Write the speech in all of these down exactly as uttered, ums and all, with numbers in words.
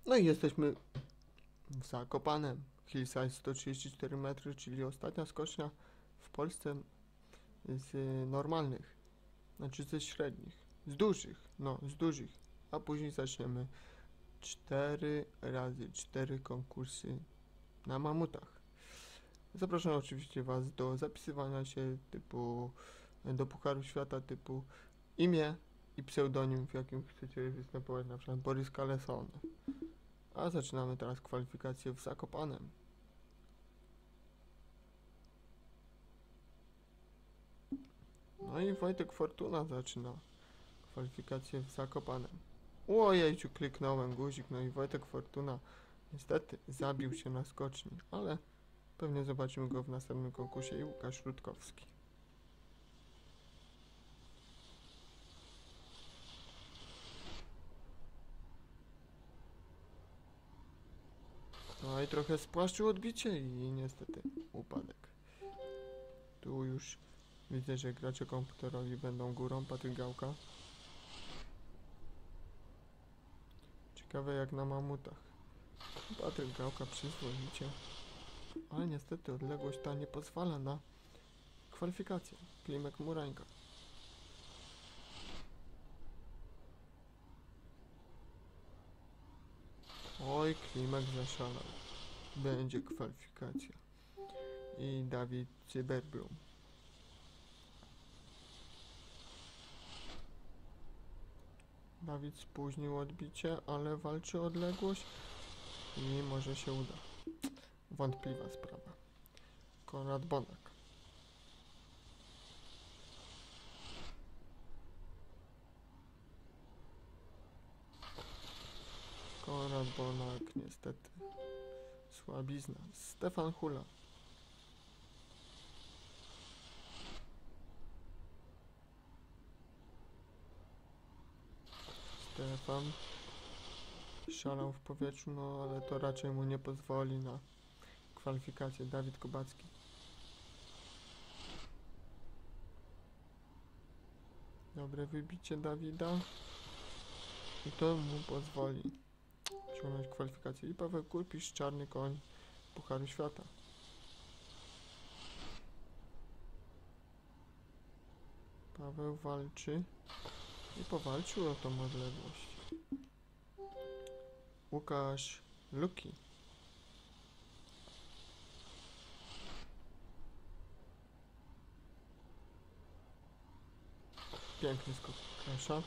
No i jesteśmy w Zakopanem. Hillside sto trzydzieści cztery metry, czyli ostatnia skocznia w Polsce z y, normalnych, znaczy ze średnich, z dużych, no z dużych, a później zaczniemy cztery razy cztery konkursy na mamutach. Zapraszam oczywiście Was do zapisywania się typu do Pucharu Świata typu imię i pseudonim, w jakim chcecie występować, na przykład Borys Kaleson. A zaczynamy teraz kwalifikacje w Zakopanem. No i Wojtek Fortuna zaczyna kwalifikacje w Zakopanem. Ojejciu, kliknąłem guzik, no i Wojtek Fortuna niestety zabił się na skoczni, ale pewnie zobaczymy go w następnym konkursie. I Łukasz Rutkowski. No i trochę spłaszczył odbicie i niestety upadek. Tu już widzę, że gracze komputerowi będą górą. Patryk Gałka. Ciekawe jak na mamutach. Patryk Gałka przyzwoicie. Ale niestety odległość ta nie pozwala na kwalifikację. Klimek Murańka. Oj, Klimek zaszalał. Będzie kwalifikacja. I Dawid Cyberblum. Dawid spóźnił odbicie, ale walczy o odległość i może się uda. Wątpliwa sprawa. Konrad Bonak. Konrad Bonak niestety słabizna. Stefan Hula. Stefan szalał w powietrzu, no ale to raczej mu nie pozwoli na kwalifikację. Dawid Kubacki. Dobre wybicie Dawida i to mu pozwoli osiągnąć kwalifikację. I Paweł Kurpisz, czarny koń Pucharu Świata. Paweł walczy i powalczył o tą odległość. Łukasz Luki. Piękny skok Kasza.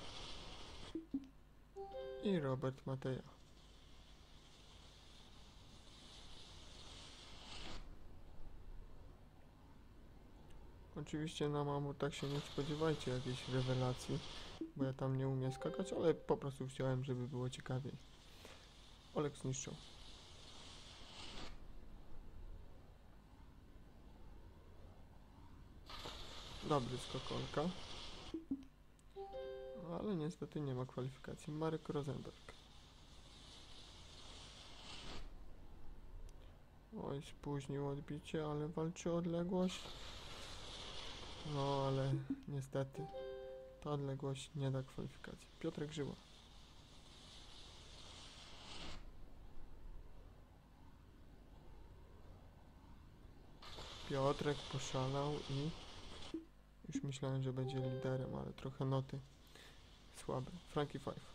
I Robert Mateja. Oczywiście na mamutach się nie spodziewajcie jakiejś rewelacji, bo ja tam nie umiem skakać, ale po prostu chciałem, żeby było ciekawiej. Olek zniszczył. Dobry skok Olka. Ale niestety nie ma kwalifikacji. Marek Rosenberg. Oj, spóźnił odbicie, ale walczy o odległość. No, ale niestety ta odległość nie da kwalifikacji. Piotrek Żyła. Piotrek poszalał i już myślałem, że będzie liderem, ale trochę noty słabe. Frankie Five.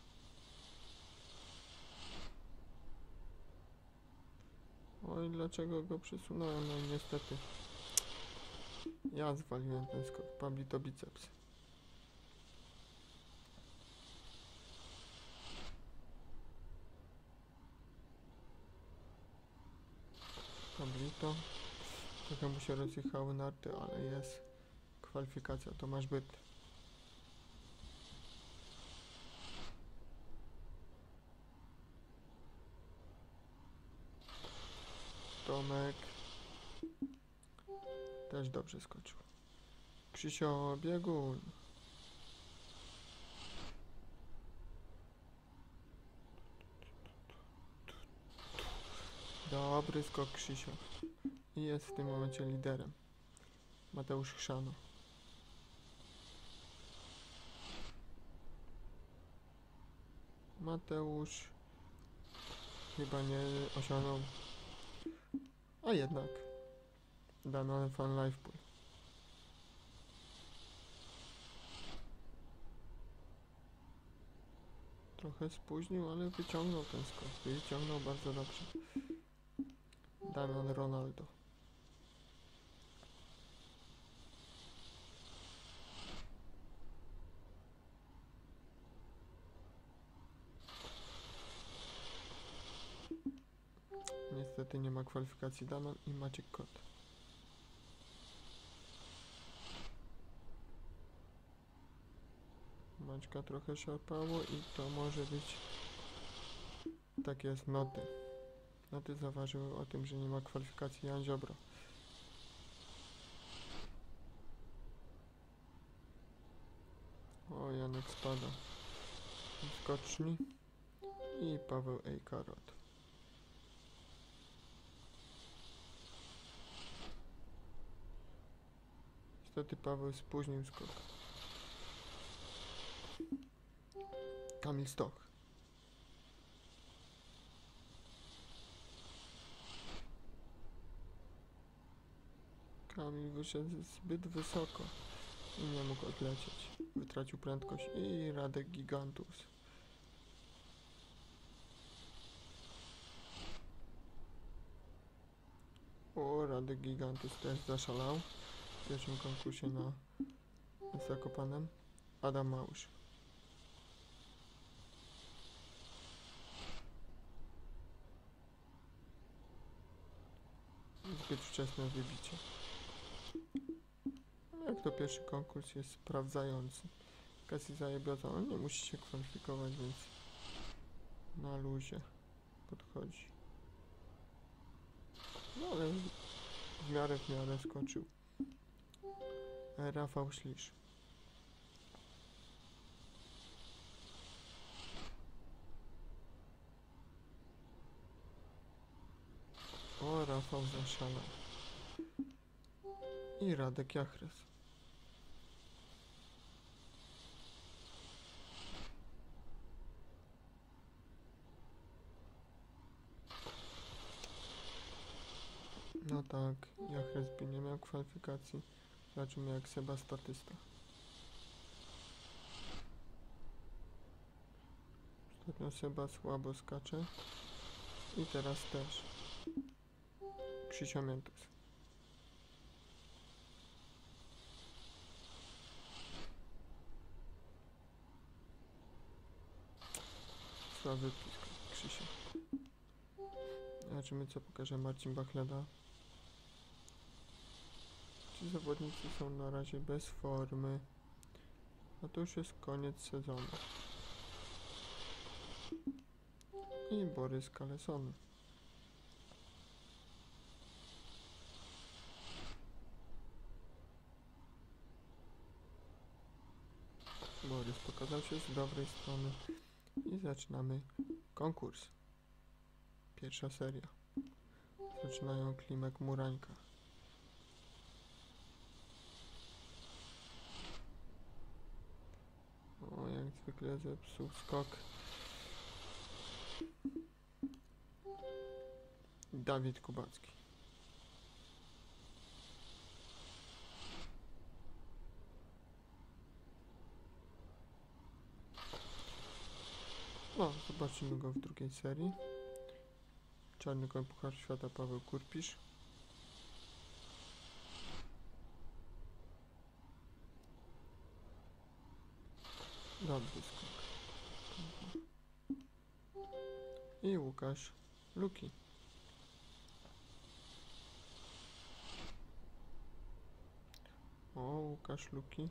Oj, dlaczego go przesunąłem? No i niestety ja zwaliłem ten skok. Pablito biceps. Pablito. Trochę mu się rozjechały narty, ale jest kwalifikacja. Tomasz Byt. Tomek też dobrze skoczył. Krzysio Biegun. Dobry skok Krzysio. I jest w tym momencie liderem. Mateusz Chrzano. Mateusz chyba nie osiągnął. A jednak. Damian Van Lifepool. Trochę spóźnił, ale wyciągnął ten skok. Wyciągnął bardzo dobrze. Damian Ronaldo. Niestety nie ma kwalifikacji Damian i Maciek Kot. Maćka trochę szarpało i to może być... Tak jest, noty. Noty zauważyły o tym, że nie ma kwalifikacji Jan Ziobro. O, Janek spada w skoczni i Paweł Ejkarot. Niestety Paweł spóźnił skok. Kamil Stoch. Kamil wyszedł zbyt wysoko i nie mógł odlecieć. Wytracił prędkość i Radek Gigantus. O, Radek Gigantus też zaszalał w pierwszym konkursie na Zakopanem. Adam Małysz. Zbyt wczesne wybicie. Jak to pierwszy konkurs jest sprawdzający. Okazji zajebioza, on nie musi się kwalifikować, więc na luzie podchodzi. No ale w miarę w miarę skoczył. Rafał Ślisz. O, Rafał zaszalał. I Radek Jachres. No tak, Jachres by nie miał kwalifikacji. Zobaczymy jak Seba statysta. Ostatnio Seba słabo skacze. I teraz też. Krzysio Miętus. Słaby pisk Krzysio. Zobaczymy co pokaże Marcin Bachleda. Ci zawodnicy są na razie bez formy. A to już jest koniec sezonu. I Borys Kaleson. Borys pokazał się z dobrej strony. I zaczynamy konkurs. Pierwsza seria. Zaczynają Klimek Murańka. O, jak zwykle zepsuł skok. Dawid Kubacki. No, zobaczymy go w drugiej serii. Czarny koń Puchar Świata Paweł Kurpisz. Dobry skok. I Łukasz Luki. O, Łukasz Luki.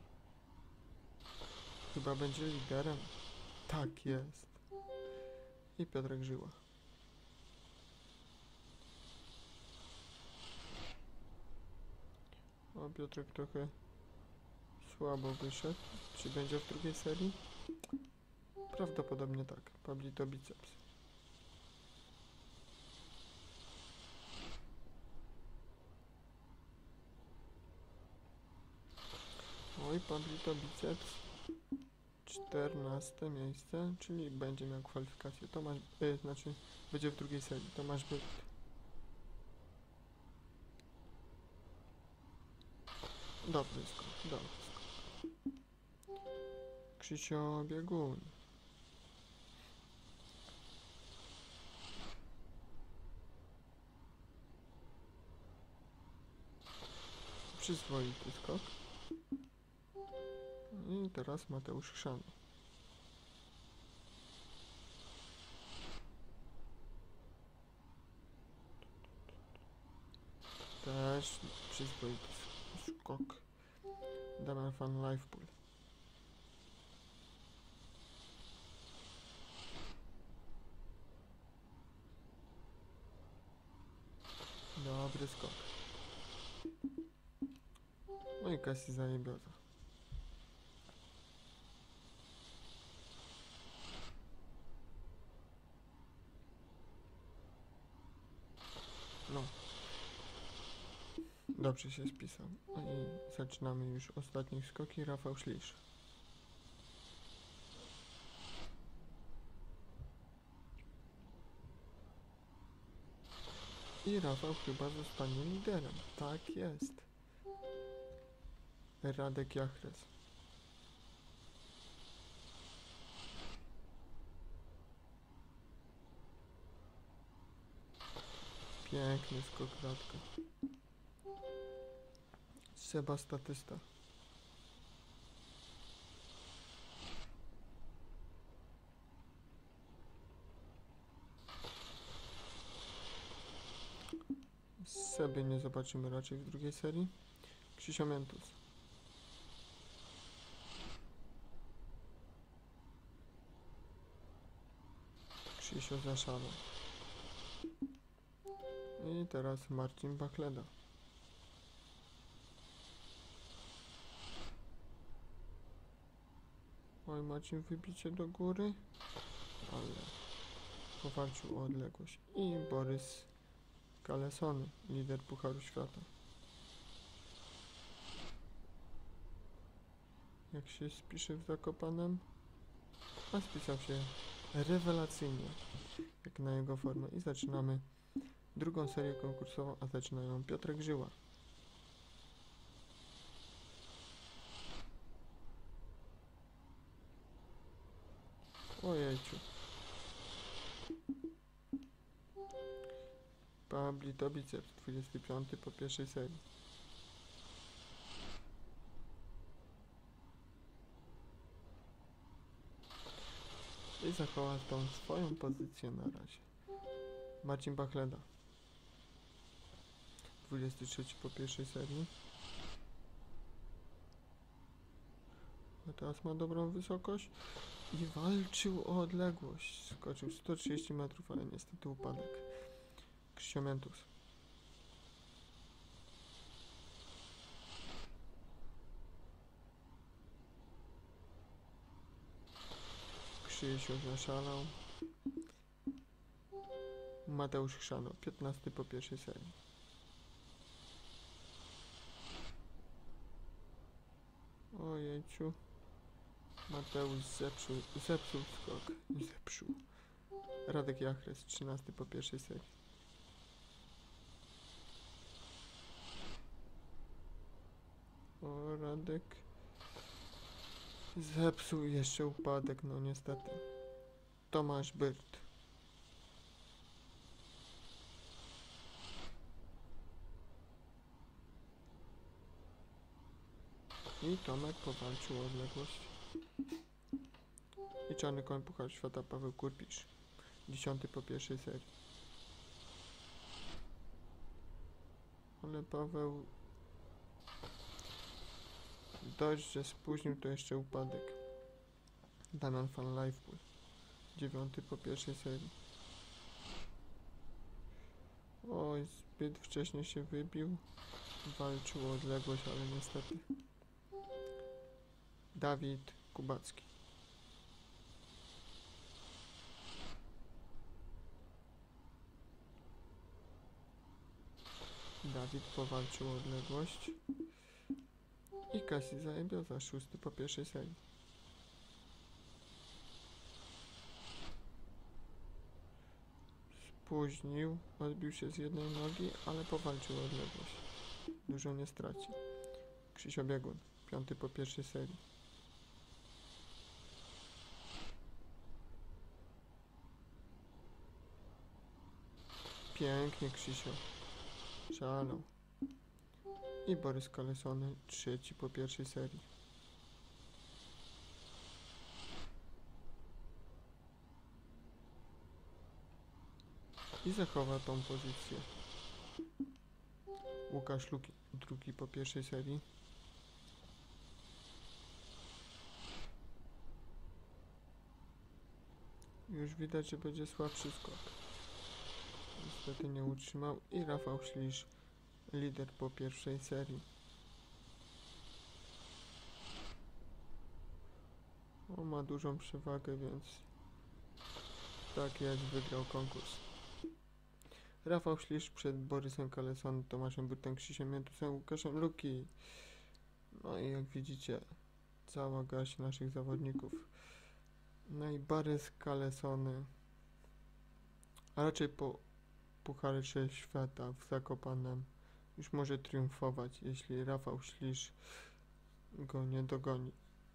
Chyba będzie liderem. Tak jest. I Piotrek Żyła. O, Piotrek trochę słabo wyszedł. Czy będzie w drugiej serii? Prawdopodobnie tak. Pablito biceps. Oj, Pablito biceps. czternaste miejsce, czyli będzie miał kwalifikację. Tomasz, y, znaczy będzie w drugiej serii. Tomasz Byrt. Dobry skok, dobry skok. Krzysio Biegun. Przyzwoity skok. I teraz Mateusz Chrzan. Też przyzwoity skok. Damian van Leifpool. Dobry skok. No i Kasi Zajebioza. No. Dobrze się spisał. No i zaczynamy już ostatnie skoki. Rafał Szlisz. I Rafał chyba zostanie liderem. Tak jest. Radek Jachres. Piękny skok Radka. Seba Statysta. Seby nie zobaczymy raczej w drugiej serii. Krzysio Miętus. Krzysio Zaszala. I teraz Marcin Bachleda. Oj, Marcin, wybicie do góry, ale powalczył o odległość. I Borys Kalesony, lider Pucharu Świata. Jak się spisze w Zakopanem? A spisał się rewelacyjnie, jak na jego formę. I zaczynamy drugą serię konkursową, a zaczynają Piotrek Żyła. Ojejciu. Pablito biceps, dwudziesty piąty po pierwszej serii. I zachowa tą swoją pozycję na razie. Marcin Bachleda. dwudziesty trzeci po pierwszej serii. A teraz ma dobrą wysokość. I walczył o odległość. Skoczył sto trzydzieści metrów, ale niestety upadek. Krzysio Miętus. Krzysio zaszalał. Mateusz Chrzan, piętnasty po pierwszej serii. Ojejciu. Mateusz zepsuł, zepsuł skok. Zepsuł. Radek Jachres, trzynasty po pierwszej serii. O, Radek. Zepsuł jeszcze upadek, no niestety. Tomasz Byrt. I Tomek powalczył o odległość. I czarny koń Puchar Świata Paweł Kurpisz. Dziesiąty po pierwszej serii. Ale Paweł dość, że spóźnił, to jeszcze upadek. Damian van Leifpool. Dziewiąty po pierwszej serii. Oj, zbyt wcześnie się wybił. Walczył o odległość, ale niestety. Dawid Kubacki. Dawid powalczył o odległość. I Kasi Zajebioza, szósty po pierwszej serii. spóźnił, odbił się z jednej nogi, ale powalczył o odległość. Dużo nie stracił. Krzysio Biegun, piąty po pierwszej serii. Pięknie Krzysio. Szalał. I Borys Kalesony, trzeci po pierwszej serii. I zachowa tą pozycję. Łukasz Luki, drugi po pierwszej serii. Już widać, że będzie słabszy skok. Niestety nie utrzymał. I Rafał Ślisz, lider po pierwszej serii. On ma dużą przewagę, więc tak jest, wygrał konkurs. Rafał Ślisz przed Borysem Kalesonem, Tomaszem Burtem, Krzysiem Miętusem, Łukaszem Luki. No i jak widzicie, cała garść naszych zawodników. No i Borys Kalesony, a raczej po Pucharze Świata w Zakopanem już może triumfować, jeśli Rafał Ślisz go nie dogoni.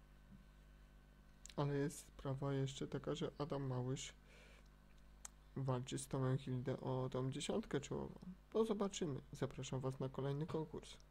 Ale jest sprawa jeszcze taka, że Adam Małysz walczy z Tomem Hilde o tą dziesiątkę czołową. To zobaczymy. Zapraszam Was na kolejny konkurs.